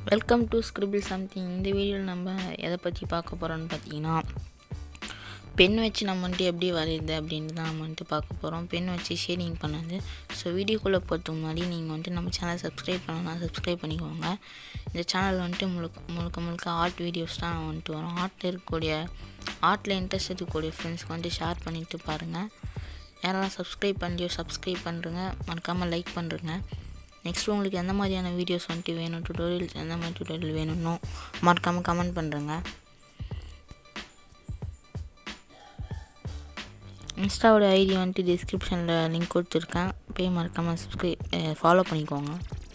Welcome to scribble something. இந்த வீடியோவில் நம்ம எதை பற்றி பார்க்க போகிறோம்னு பார்த்தீங்கன்னா, பென் வச்சு நம்ம வந்துட்டு எப்படி வரையுது அப்படின்ட்டு தான் நம்ம வந்துட்டு பார்க்க போகிறோம். பென் வச்சு ஷேடிங் பண்ணது. ஸோ வீடியோக்குள்ளே போகிறதுக்கு முன்னாடி நீங்கள் வந்துட்டு நம்ம சேனல் சப்ஸ்கிரைப் பண்ணலாம், சப்ஸ்கிரைப் பண்ணிக்கோங்க. இந்த சேனல் வந்துட்டு முழுக்க ஆர்ட் வீடியோஸ் தான் வந்துட்டு வரும். ஆர்ட்டில் இன்ட்ரெஸ்ட் இருக்கக்கூடிய ஃப்ரெண்ட்ஸ்க்கு வந்துட்டு ஷேர் பண்ணிவிட்டு பாருங்கள். யாரெல்லாம் சப்ஸ்கிரைப் பண்ணலையோ சப்ஸ்கிரைப் பண்ணுறங்க, மறக்காமல் லைக் பண்ணுறங்க. நெக்ஸ்ட் உங்களுக்கு எந்த மாதிரியான வீடியோஸ் வந்துட்டு வேணும், டுட்டோரியல்ஸ் எந்த மாதிரி டுட்டோரியல் வேணும்னோ மறக்காமல் கமெண்ட் பண்ணுறேங்க. இன்ஸ்டாவோட ஐடி வந்துட்டு டிஸ்கிரிப்ஷனில் லிங்க் கொடுத்துருக்கேன், போய் மறக்காமல் ஃபாலோ பண்ணிக்கோங்க.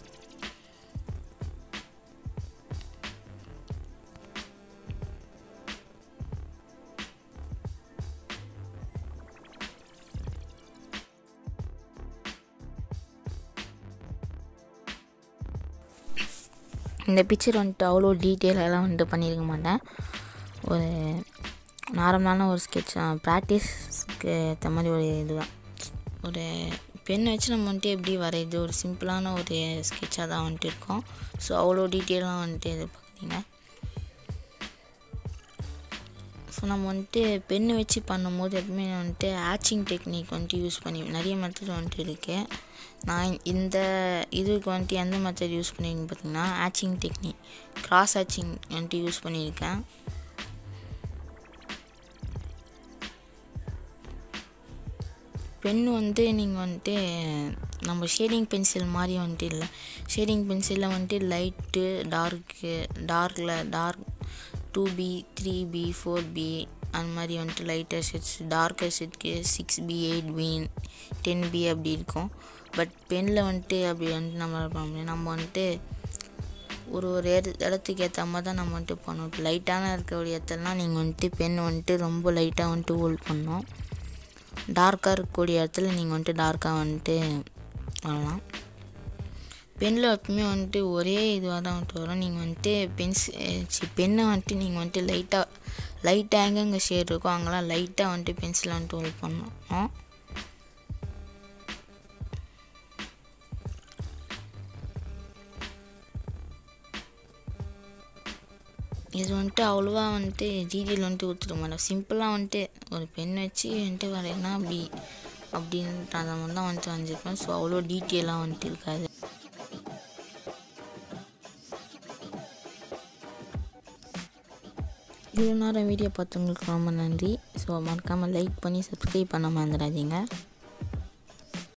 இந்த பிக்சர் வந்துட்டு அவ்வளோ டீட்டெயிலெல்லாம் வந்துட்டு பண்ணியிருக்க மாட்டேன். ஒரு நார்மலான ஒரு ஸ்கெட்ச் ப்ராக்டிஸ்க்கு ஏற்ற மாதிரி ஒரு இதுதான். ஒரு பென் வச்சு நம்ம வந்துட்டு எப்படி வரையுது, ஒரு சிம்பிளான ஒரு ஸ்கெட்சாக தான் வந்துட்டு இருக்கும். ஸோ அவ்வளோ டீட்டெயிலாக வந்துட்டு இது பார்த்தீங்க. ஸோ நம்ம வந்துட்டு பென்னு வச்சு பண்ணும்போது எப்பவுமே வந்துட்டு ஆச்சிங் டெக்னிக் வந்துட்டு யூஸ் பண்ணி நிறைய மெத்தட் வந்துட்டு இருக்குது. நான் இந்த இதுக்கு வந்துட்டு எந்த மெத்தட் யூஸ் பண்ணியிருக்கேன்னு பார்த்தீங்கன்னா, ஆச்சிங் டெக்னிக், கிராஸ் ஆச்சிங் வந்துட்டு யூஸ் பண்ணியிருக்கேன். பென்னு வந்து நீங்கள் வந்துட்டு நம்ம ஷேடிங் பென்சில் மாதிரி வந்துட்டு இல்லை. ஷேடிங் பென்சிலில் வந்துட்டு light dark 2B 3B 4B அந்த மாதிரி வந்துட்டு lighter sheds, darker ஷெட்க்கு 6B 8B 10B அப்படி இருக்கும். பட் பெனில் வந்துட்டு அப்படி வந்துட்டு நம்மளால் பண்ண முடியும். நம்ம வந்துட்டு ஒரு இடத்துக்கு ஏற்ற மாதிரி தான் நம்ம வந்துட்டு பண்ணணும். இப்போ லைட்டான இருக்கக்கூடிய இடத்துலலாம் நீங்கள் வந்துட்டு பென் வந்துட்டு ரொம்ப லைட்டாக வந்துட்டு ஹோல்ட் பண்ணணும். டார்க்காக இருக்கக்கூடிய இடத்துல நீங்கள் வந்துட்டு டார்க்காக வந்துட்டு பண்ணலாம். பெனில் எப்பவுமே வந்துட்டு ஒரே இதுவாக தான் வந்துட்டு வரும். நீங்கள் வந்துட்டு பென்னை வந்துட்டு நீங்கள் வந்துட்டு லைட்டாக எங்கெங்கே ஷேட் இருக்கோ அங்கெல்லாம் லைட்டாக வந்துட்டு பென்சிலை வந்துட்டு ஹோல்ட் பண்ணணும். இது வந்துட்டு அவ்வளோவா வந்துட்டு டீட்டெயில் வந்துட்டு கொடுத்துருக்க மாட்டோம். சிம்பிளாக வந்துட்டு ஒரு பென் வச்சு வந்துட்டு வரையினா அப்படின்ற அந்த மாதிரி தான் வந்துட்டு வரைஞ்சிருப்பேன். ஸோ அவ்வளோ டீட்டெயிலாக வந்துட்டு இருக்காது. இவ்வளோ நேரம் வீடியோ பார்த்தவங்களுக்கு ரொம்ப நன்றி. ஸோ மறக்காமல் லைக் பண்ணி சப்ஸ்கிரைப் பண்ண மறந்துடாதீங்க.